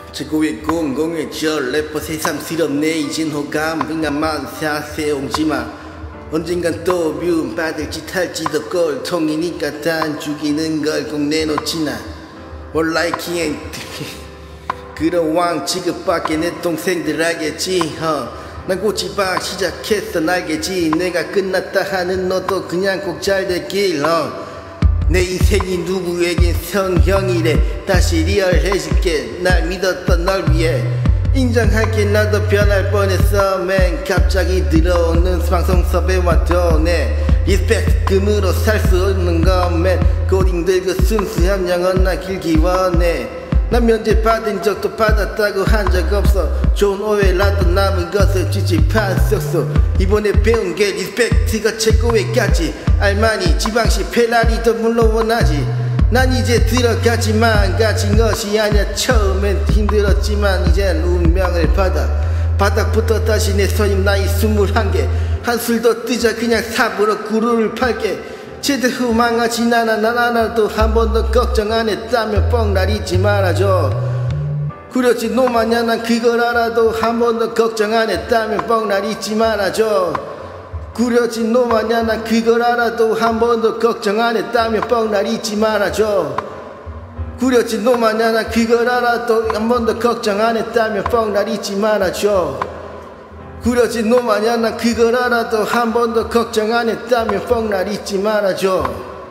최고의 공공의 저 래퍼 새삼스럽네 이젠 호감 빙하만 사세 옹지마 언젠간 또 미움 받을 짓 할지도 꼴통이니까 단 죽이는 걸 꼭 내놓지나 원라이킹 그런 왕 취급밖에 내 동생들 알겠지 난 고치방 시작했어 날겠지 내가 끝났다 하는 너도 그냥 꼭 잘 되길 내 인생이 누구에겐 성형이래 다시 리얼해질게 날 믿었던 널 위해 인정할게 나도 변할 뻔했어 맨 갑자기 들어오는 방송 섭외 와도 내 리스펙트 금으로 살 수 없는 것맨 고딩 들고 순수한 영혼 나 길기 원해 난 면제 받은 적도 받았다고 한 적 없어 좋은 오해라도 남은 것을 쥐집한 썩소 이번에 배운 게 리스펙트가 최고의 가치 알마니 지방시 페라리도 물론 원하지 난 이제 들어가지만 가진 것이 아니야 처음엔 힘들었지만 이젠 운명을 받아 바닥부터 다시 내 손님 나이 21개 한술 더 뜨자 그냥 삽으로 구루를 팔게 제대 후 망하진 않아 난 하나도 한 번도 걱정 안 했다면 뻥날 잊지 말아줘 그렇지 놈 아냐 난 그걸 알아도 한 번도 걱정 안 했다면 뻥날 잊지 말아줘 그렇지 놈 아냐 난 그걸 알아도 한 번도 걱정 안 했다면 뻥날 잊지 말아줘 그렇지 놈 아냐 난 그걸 알아도 한 번도 걱정 안 했다면 뻥날 잊지 말아줘 그렇지 놈 아냐 난 그걸 알아도 한 번도 걱정 안 했다면 뻥날 잊지 말아줘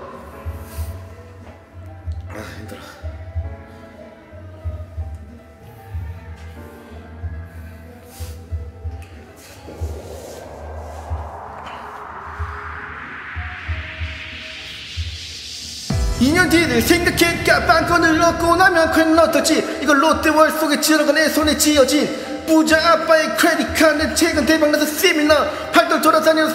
힘들어 2년 뒤를 생각해까 빵건을 얻고 나면 괜히 어떻지 이걸 롯데월 속에 들어가 내 손에 쥐어진 부자 아빠의 크레딧 카드 최근 대박나서 세미나 팔돌 돌아다녀서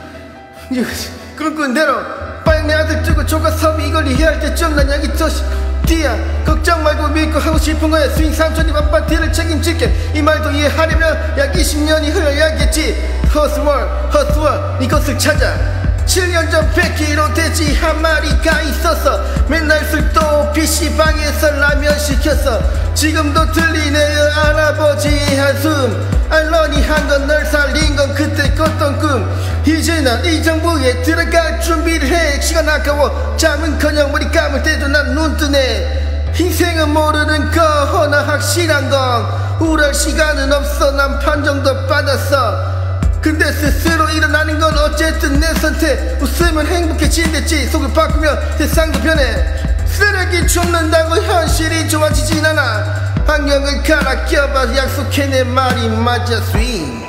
그런 끈대로 빨리 내 아들 두고 조가섭이 이걸 이해할 때쯤 난 약이 터시 뒤야 걱정 말고 믿고 하고 싶은 거야 스윙 삼촌이 아파트를 책임질게 이 말도 이해하려면 약 20년이 흘러야겠지 허스월 네 것을 찾아 7년 전 100kg 돼지 한 마리가 있었어 맨날 술도 PC방에서 라면 시켰어 지금도 들리네요 할아버지 한숨 알러니 한 건 널 살린 건 그때 꿨던 꿈 이제 난 이 정부에 들어갈 준비를 해 시간 아까워 잠은커녕 머리 감을 때도 난 눈 뜨네 인생은 모르는 거 허나 확실한 건 우울할 시간은 없어 난 판정도 받았어 근데 스스로 일어나는 건 어쨌든 내 선택 웃으면 행복해진댔지 속을 바꾸면 세상도 변해 쓰레기 줍는다고 현실이 좋아지진 않아 안경을 갈아 껴봐 약속해 내 말이 맞아 스윙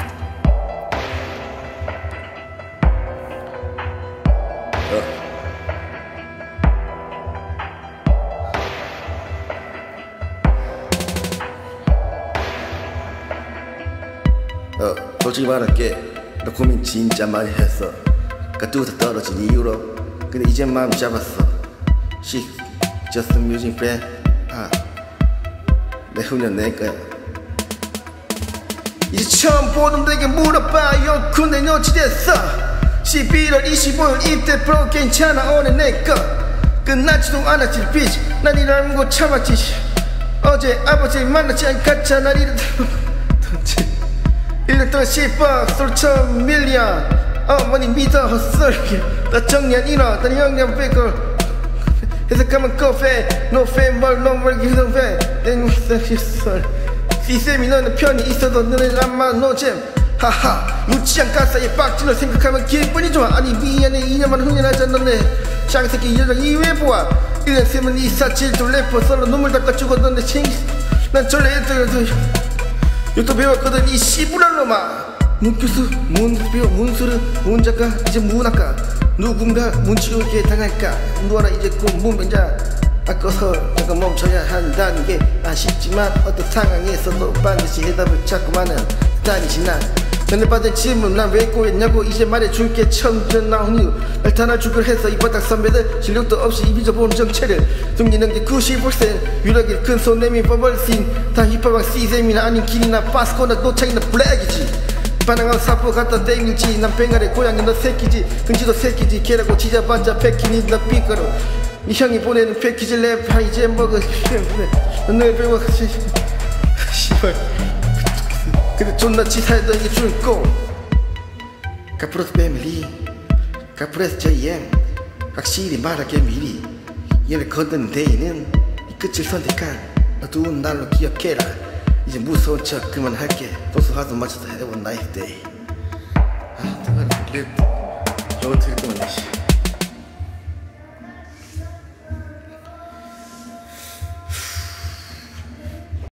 솔직히 말할게 너 고민 진짜 많이 했어 가두어서 떨어진 이유로 근데 이제 마음 잡았어 She just a music fan 내 후년 낼 거야 이제 처음 보는 데게 물어봐요 근데 놓치됐어 11월 25일 입대 프로 괜찮아 오늘 내거 끝나지도 않았지 bitch 난 이라는 거 참았지 어제 아버지 만나지 않겠잖아 일년 동안 10억 솔천 밀리언 어머니 믿어 헛소리 나 정리한 인어 난 형량 빼고 해석하면 커피 No fan 뭘 no more give no fan Then you say 헛소리 시쌤이 너는 편히 있어도 너는 안만 노잼 하하 무치한 가사에 빡치는 생각하면 기분이 좋아 아니 미안해 2년만 흥연하자 너네 쌍새끼 여자 이외 보아 1년 세면 247도 래퍼 서로 눈물 닦아주고 너네 챙기 난 전래 요또 배웠거든 이 씨부랄 놈아 문교수 문배우 문수르 문작가 이제 문학가 누군가 문치우게 당할까 누워라 이제 꿈 문변자 아까서 내가 멈춰야 한다는 게 아쉽지만 어떤 상황에서도 반드시 해답을 찾고만은 다니지 난 전에 받은 질문 난 왜 꼬였냐고 이제 말해줄게 처음 나온 이유 날 탄화죽을 해서 이 바닥 선배들 실력도 없이 잊어본 정체를 숨기는 게 90% 유력의 큰 손 내민 버벌씬 다 힙합왕 시zem이나 아닌 길이나 파스코나 노창이나 블랙이지 반항한 사포 갖다 땡일지 난 뱅갈의 고양이 너 새끼지 근지도 새끼지 개라고 지자반자 패키니 너 삐까로 이 형이 보내는 패키지 랩 이제 먹어 늘 배워 씨발 근데 존나 치사해도 이게 줄고 카프로스 패밀리 카프레스 JM 확실히 말하게 미리 얘를 거둔 데이는 이 끝을 선택한 어두운 날로 기억해라 이제 무서운 척 그만할게 도서화도 맞춰서 해본 나이스 데이 아, 대가리 랩 영어 틀릴 거면